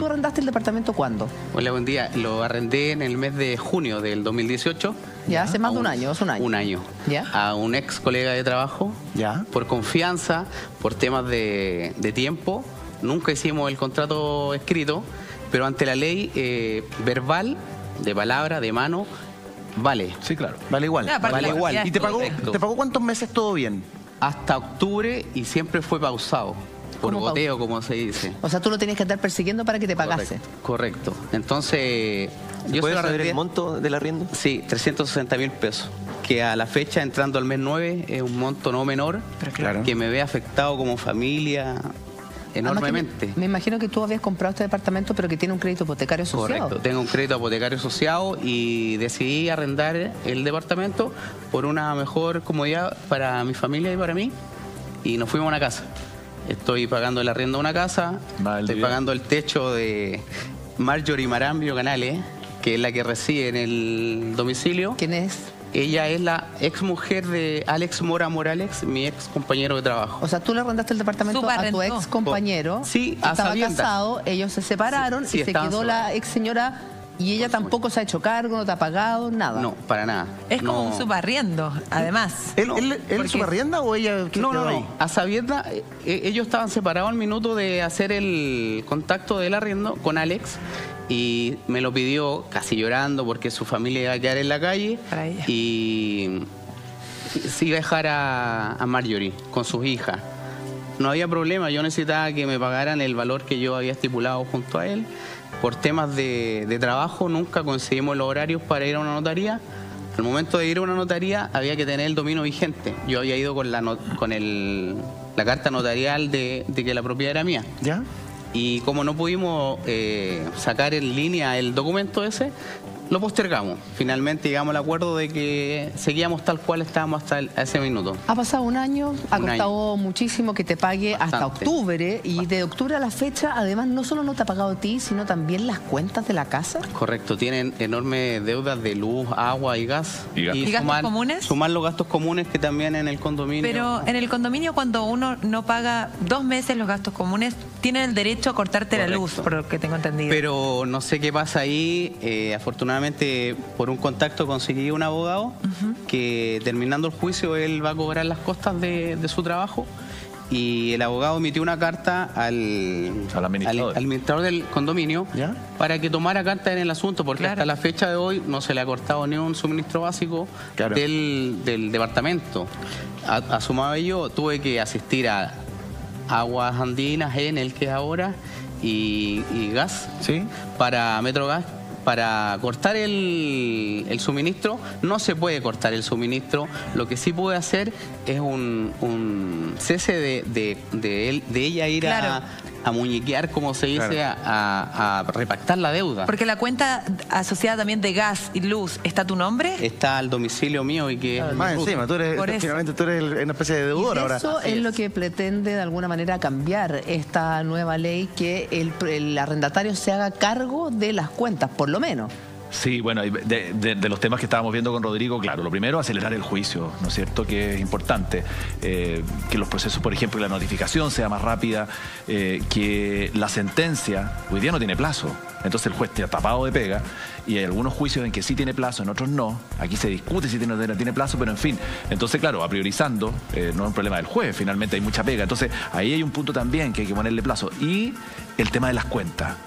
¿Tú arrendaste el departamento cuándo? Hola, buen día. Lo arrendé en el mes de junio del 2018. Ya, hace más de un año, hace un año. Un año. ¿Ya? A un ex colega de trabajo. ¿Ya? Por confianza, por temas de tiempo. Nunca hicimos el contrato escrito, pero ante la ley verbal, de palabra, de mano, vale. Sí, claro. Vale igual. Vale igual. ¿Y te pagó, Correcto. cuántos meses todo bien? Hasta octubre, y siempre fue pausado. Por ¿Cómo goteo, como se dice. O sea, tú lo tienes que estar persiguiendo para que te pagase. Correcto. Entonces, yo ¿Puedes se lo saber arrendé- el monto del arriendo? Sí, 360.000 pesos. Que a la fecha, entrando al mes 9, es un monto no menor. Claro. Que me ve afectado como familia enormemente. Además que me imagino que tú habías comprado este departamento, pero que tiene un crédito hipotecario asociado. Correcto, tengo un crédito hipotecario asociado y decidí arrendar el departamento por una mejor comodidad para mi familia y para mí. Y nos fuimos a una casa. Estoy pagando el arriendo de una casa, estoy pagando el techo de Marjorie Marambio Canales, que es la que reside en el domicilio. ¿Quién es? Ella es la ex mujer de Alex Mora Morales, mi ex compañero de trabajo. O sea, tú le arrendaste el departamento a tu Subarrendó. ex compañero. Sí, a estaba sabiendas. casado, ellos se separaron Sí, y se estaban quedó la ex señora y ella tampoco se ha hecho cargo, no te ha pagado, nada. No, para nada. Es como No. un subarriendo, además. ¿Él Porque- subarrienda o ella No, quedó no, ahí? no. A sabiendas, ellos estaban separados al minuto de hacer el contacto del arriendo con Alex y me lo pidió casi llorando porque su familia iba a quedar en la calle Para ella. y se iba a dejar a Marjorie con sus hijas. No había problema, yo necesitaba que me pagaran el valor que yo había estipulado junto a él. Por temas de trabajo nunca conseguimos los horarios para ir a una notaría. Al momento de ir a una notaría había que tener el dominio vigente. Yo había ido con la carta notarial de que la propiedad era mía. ¿Ya? Y como no pudimos sacar en línea el documento ese, lo postergamos. Finalmente llegamos al acuerdo de que seguíamos tal cual estábamos hasta ese minuto. Ha pasado un año, ha Un costado muchísimo que te pague hasta Bastante. octubre y de octubre a la fecha, además, no solo no te ha pagado a ti, sino también las cuentas de la casa. Correcto, tienen enormes deudas de luz, agua y gas. ¿Y gastos? ¿Y gastos comunes? Sumar los gastos comunes que también en el condominio. Pero en el condominio, cuando uno no paga 2 meses los gastos comunes, tienen el derecho a cortarte la Correcto. luz, por lo que tengo entendido. Pero no sé qué pasa ahí. Afortunadamente, por un contacto conseguí un abogado que terminando el juicio él va a cobrar las costas de su trabajo. Y el abogado emitió una carta al administrador del condominio ¿Ya? para que tomara carta en el asunto, porque Claro. hasta la fecha de hoy no se le ha cortado ni un suministro básico Claro. del departamento. A sumado a ello, tuve que asistir a Aguas Andinas, Enel, que es ahora, y gas, ¿Sí? para Metrogas, para cortar el suministro. No se puede cortar el suministro. Lo que sí pude hacer es un cese de ella ir Claro. a muñequear, como se dice, Claro. a repactar la deuda. Porque la cuenta asociada también de gas y luz, ¿está a tu nombre? Está al domicilio mío y que... Más encima, tú eres, Por eso. finalmente tú eres una especie de Y deudor ahora. eso Así es es. lo que pretende de alguna manera cambiar esta nueva ley, que el arrendatario se haga cargo de las cuentas, por lo menos. Sí, bueno, de los temas que estábamos viendo con Rodrigo, claro, lo primero, acelerar el juicio, ¿no es cierto?, que es importante, que los procesos, por ejemplo, la notificación sea más rápida, que la sentencia, hoy día no tiene plazo, entonces el juez está tapado de pega, y hay algunos juicios en que sí tiene plazo, en otros no, aquí se discute si tiene plazo, pero en fin, entonces claro, a priorizando, no es un problema del juez, finalmente hay mucha pega, entonces ahí hay un punto también que hay que ponerle plazo, y el tema de las cuentas,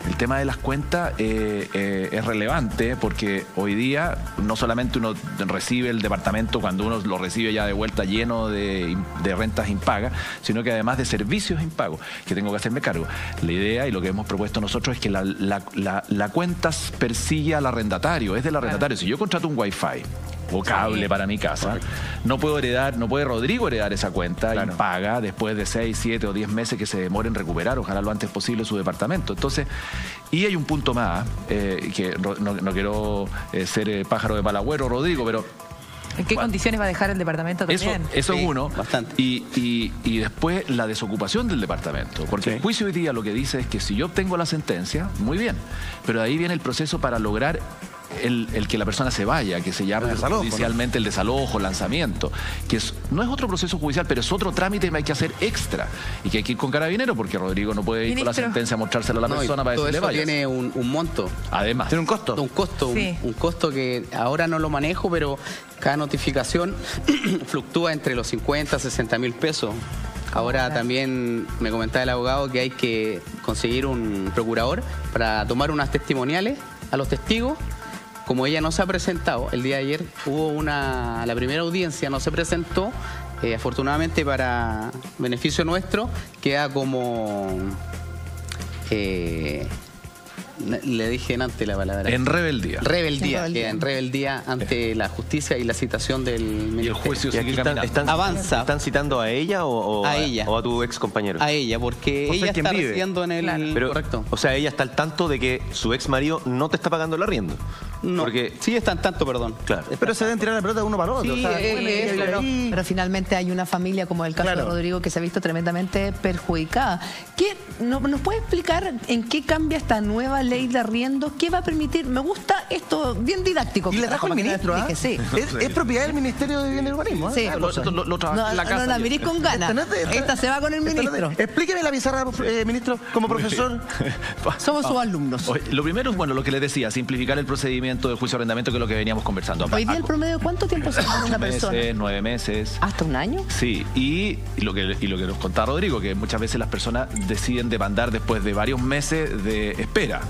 es relevante porque hoy día no solamente uno recibe el departamento cuando uno lo recibe ya de vuelta lleno de rentas impagas, sino que además de servicios impagos, que tengo que hacerme cargo. La idea y lo que hemos propuesto nosotros es que la cuenta persigue al arrendatario, es del arrendatario. Si yo contrato un Wi-Fi o cable para mi casa, no puede Rodrigo heredar esa cuenta impaga después de 6, 7 o 10 meses que se demore en recuperar, ojalá lo antes posible, su departamento. Entonces, y hay un punto más, que no quiero ser pájaro de palagüero, Rodrigo, pero ¿En qué condiciones va a dejar el departamento también? Eso Sí, es uno. bastante. Y después la desocupación del departamento. Porque el juicio hoy día lo que dice es que si yo obtengo la sentencia, muy bien. Pero de ahí viene el proceso para lograr el que la persona se vaya, que se llama El desalojo, judicialmente el desalojo, lanzamiento, que no es otro proceso judicial, pero es otro trámite que hay que hacer extra y que hay que ir con carabinero porque Rodrigo no puede ir con la Ministro. sentencia a mostrársela a la No, y persona para todo decirle eso vaya. tiene un monto. Además. Tiene un costo. Un costo, Sí. un costo que ahora no lo manejo, pero cada notificación fluctúa entre los 50 a 60 mil pesos. Ahora también me comentaba el abogado que hay que conseguir un procurador para tomar unas testimoniales a los testigos. Como ella no se ha presentado, el día de ayer hubo la primera audiencia, no se presentó. Afortunadamente para beneficio nuestro queda como... le dije antes la palabra. En rebeldía. Rebeldía, En queda en rebeldía ante la justicia y la citación del Y el ministerio. juicio ¿Y sigue aquí caminando. Avanza. ¿Están citando a ella o A ella. o a tu ex compañero? A ella, porque Por ser ella quien está vive. residiendo en el... Claro. Pero, correcto. O sea, ella está al tanto de que su ex marido no te está pagando el arriendo. No, Porque, sí están tanto, perdón. claro. Pero se deben tirar la pelota de uno para el otro. Sí, o sea, bueno, ella vive ahí. Pero finalmente hay una familia como el caso Claro. de Rodrigo que se ha visto tremendamente perjudicada. ¿Nos puede explicar en qué cambia esta nueva ley de arriendo? ¿Qué va a permitir? Me gusta esto, bien didáctico. Y le trajo el Como que ministro, ¿ah? explique, sí. Es propiedad del Ministerio de Vivienda y Urbanismo. Sí. Lo trabaja en la casa No la ayer. mirís con ganas. Esta se va con el ministro. Explíqueme la pizarra, ministro, como profesor. Somos sus alumnos. Oye, lo primero es, bueno, lo que les decía, simplificar el procedimiento del juicio de arrendamiento, que es lo que veníamos conversando. Hoy día el promedio, ¿cuánto tiempo se demora una persona? 9 meses. ¿Hasta un año? Sí, y lo que nos contaba Rodrigo, que muchas veces las personas deciden demandar después de varios meses de espera,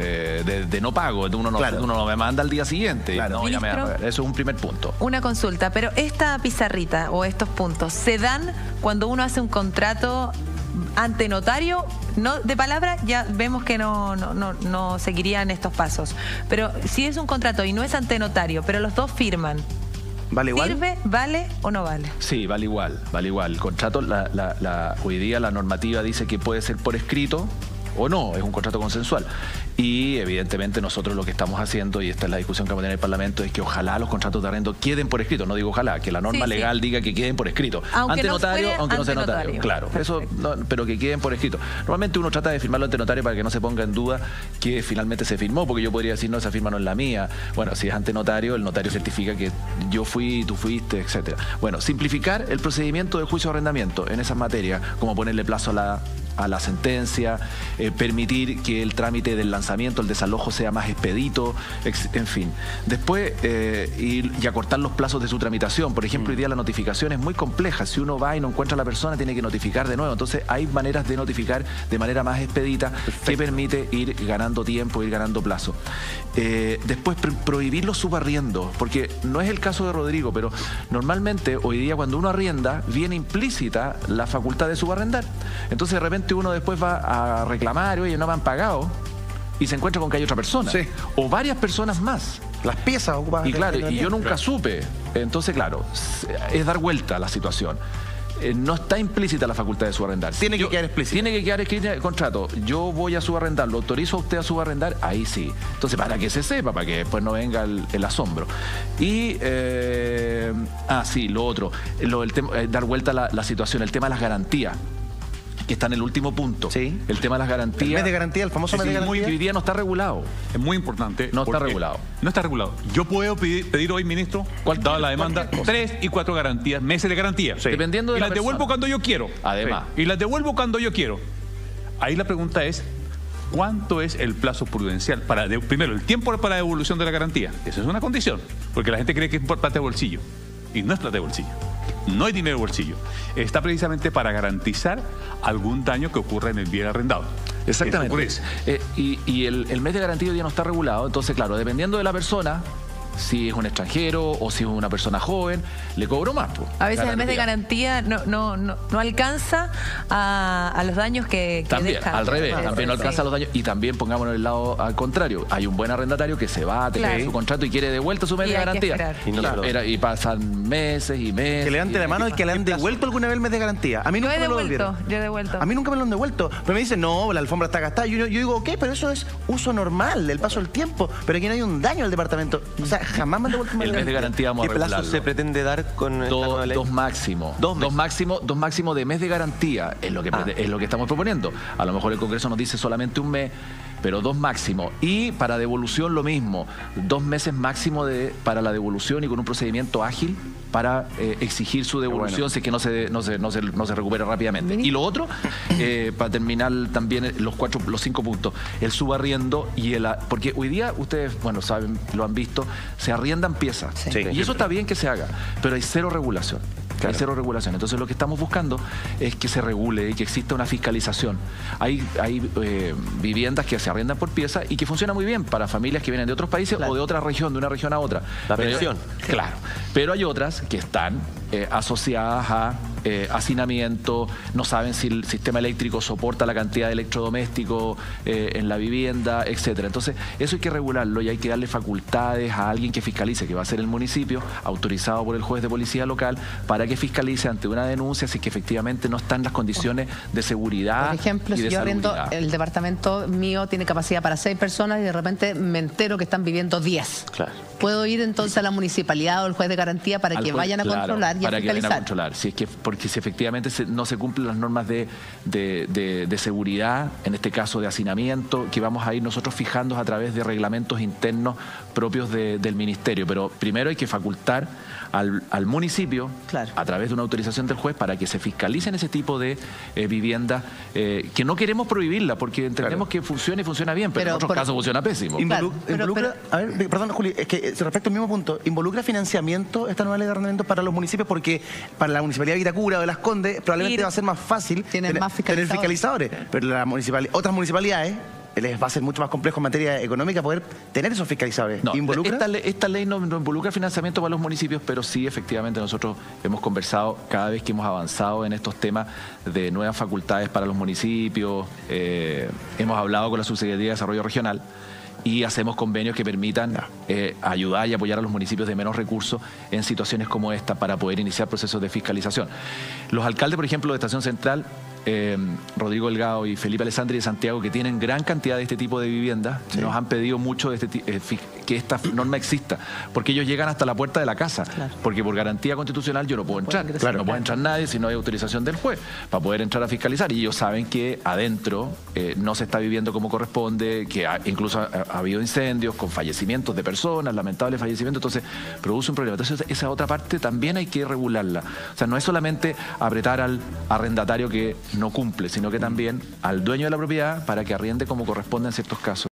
de no pago. Uno no me manda al día siguiente. Claro. No, ya me va a Ministro. pagar. Eso es un primer punto. Una consulta, pero esta pizarrita o estos puntos, ¿se dan cuando uno hace un contrato ante notario? No, de palabra ya vemos que no seguirían estos pasos. Pero si es un contrato y no es ante notario, pero los dos firman, ¿Vale igual? ¿sirve, vale o no vale? Sí, vale igual, vale igual. El contrato, hoy día la normativa dice que puede ser por escrito o no, es un contrato consensual. Y evidentemente nosotros lo que estamos haciendo, y esta es la discusión que vamos a tener en el Parlamento, es que ojalá los contratos de arrendo queden por escrito. No digo ojalá, que la norma Sí, sí. legal diga que queden por escrito. Aunque ante no notario, fuere aunque no sea ante notario. notario. Claro, eso, pero que queden por escrito. Normalmente uno trata de firmarlo ante notario para que no se ponga en duda que finalmente se firmó, porque yo podría decir, no, esa firma no es la mía. Bueno, si es ante notario, el notario certifica que yo fui, tú fuiste, etcétera. Bueno, simplificar el procedimiento del juicio de arrendamiento en esas materias, como ponerle plazo a la sentencia, permitir que el trámite del lanzamiento, el desalojo sea más expedito, en fin. Después, ir y acortar los plazos de su tramitación. Por ejemplo, hoy día la notificación es muy compleja. Si uno va y no encuentra a la persona, tiene que notificar de nuevo. Entonces, hay maneras de notificar de manera más expedita que permite ir ganando tiempo, ir ganando plazo. Después, prohibir los subarriendos, porque no es el caso de Rodrigo, pero normalmente hoy día cuando uno arrienda, viene implícita la facultad de subarrendar. Entonces, de repente uno después va a reclamar, oye, no me han pagado, y se encuentra con que hay otra persona. Sí. O varias personas más. Las piezas ocupadas. Y claro, y yo nunca supe. Entonces, claro, es dar vuelta a la situación. No está implícita la facultad de subarrendar. Tiene que quedar explícita. Tiene que quedar escrito en el contrato. Yo voy a subarrendar, lo autorizo a usted a subarrendar, ahí sí. Entonces, para que se sepa, para que después no venga el asombro. Y, sí, lo otro, dar vuelta a la situación, el tema de las garantías, que está en el último punto. Sí. El tema de las garantías. El mes de garantía, el famoso mes de garantía. Hoy día no está regulado. Es muy importante. No está porque regulado. No está regulado. Yo puedo pedir hoy, ministro, dada la demanda, 3 y 4 garantías, meses de garantía. Sí. Dependiendo de y la las devuelvo persona. cuando yo quiero. Además. Sí. Y las devuelvo cuando yo quiero. Ahí la pregunta es, ¿cuánto es el plazo prudencial? Primero, el tiempo para devolución de la garantía. Esa es una condición. Porque la gente cree que es plata de bolsillo. Y no es plata de bolsillo. No hay dinero de bolsillo. Está precisamente para garantizar algún daño que ocurra en el bien arrendado. Exactamente. Eso Y el mes de garantía hoy día no está regulado. Entonces, claro, dependiendo de la persona, si es un extranjero o si es una persona joven, le cobro más. Pues, A veces el mes de garantía no alcanza a los daños que También, deja. al revés, también no alcanza Sí. los daños. Y también pongámonos el lado al contrario. Hay un buen arrendatario que se va a tener Claro. su contrato y quiere de vuelta su mes Y de hay que garantía. esperar. Y no se lo dan. Y pasan meses y meses. Que levante la mano el que le han devuelto alguna vez el mes de garantía. A mí Yo nunca he me lo devuelto, devolvieron. yo he devuelto. A mí nunca me lo han devuelto. Pero me dicen, no, la alfombra está gastada. Yo digo, ok, pero eso es uso normal del paso del tiempo. Pero aquí no hay un daño al departamento. O sea, jamás me han devuelto un El mes de garantía vamos a ¿Qué plazo regularlo. se pretende dar con esta nueva ley? Dos máximos. Dos meses. Dos máximos de mes de garantía es lo que estamos proponiendo. A lo mejor el Congreso nos dice solamente un mes. pero 2 máximo. Y para devolución lo mismo, 2 meses máximo para la devolución y con un procedimiento ágil para exigir su devolución si es que no se recupera rápidamente. Y lo otro, para terminar también los 5 puntos, el subarriendo y porque hoy día ustedes, bueno, saben, lo han visto, se arriendan piezas. Sí. Y eso está bien que se haga, pero hay cero regulación. Hay cero regulación. Entonces lo que estamos buscando es que se regule y que exista una fiscalización. Hay viviendas que se arriendan por pieza y que funcionan muy bien para familias que vienen de otros países o de otra región, de una región a otra. La pensión. Claro. Pero hay otras que están asociadas a hacinamiento, no saben si el sistema eléctrico soporta la cantidad de electrodomésticos en la vivienda, etcétera. Entonces, eso hay que regularlo y hay que darle facultades a alguien que fiscalice, que va a ser el municipio, autorizado por el juez de policía local, para que fiscalice ante una denuncia si es que efectivamente no están las condiciones de seguridad. Por ejemplo, y de si yo arriendo, salubridad. el departamento mío tiene capacidad para 6 personas y de repente me entero que están viviendo 10. Claro. ¿Puedo ir entonces a la municipalidad o al juez de garantía para Al que juez, vayan a claro, controlar y a para que vayan fiscalizar? a controlar. Porque si efectivamente no se cumplen las normas de seguridad, en este caso de hacinamiento, que vamos a ir nosotros fijando a través de reglamentos internos propios del ministerio. Pero primero hay que facultar al municipio, Claro. a través de una autorización del juez, para que se fiscalicen ese tipo de viviendas, que no queremos prohibirla, porque entendemos que funciona y funciona bien, pero en otros casos funciona pésimo. Claro, Involucra, a ver, perdón, Juli, es que respecto al mismo punto, ¿involucra financiamiento esta nueva ley de arrendamiento para los municipios? Porque para la municipalidad de Vitacura o de Las Condes probablemente va a ser más fácil Tienen más tener fiscalizadores, pero otras municipalidades les va a ser mucho más complejo en materia económica poder tener esos fiscalizadores. No, ¿Involucra? esta ley no involucra financiamiento para los municipios, pero sí, efectivamente, nosotros hemos conversado cada vez que hemos avanzado en estos temas de nuevas facultades para los municipios. Hemos hablado con la Subsecretaría de Desarrollo Regional y hacemos convenios que permitan ayudar y apoyar a los municipios de menos recursos en situaciones como esta para poder iniciar procesos de fiscalización. Los alcaldes, por ejemplo, de Estación Central, Rodrigo Delgado y Felipe Alessandri de Santiago, que tienen gran cantidad de este tipo de viviendas, nos han pedido mucho que esta norma exista, porque ellos llegan hasta la puerta de la casa, porque por garantía constitucional yo no puedo entrar, no puede entrar nadie si no hay autorización del juez para poder entrar a fiscalizar, y ellos saben que adentro no se está viviendo como corresponde, que incluso ha habido incendios con fallecimientos de personas, lamentables fallecimientos, entonces produce un problema. Entonces esa otra parte también hay que regularla, o sea, no es solamente apretar al arrendatario que no cumple, sino que también al dueño de la propiedad para que arriende como corresponde en ciertos casos.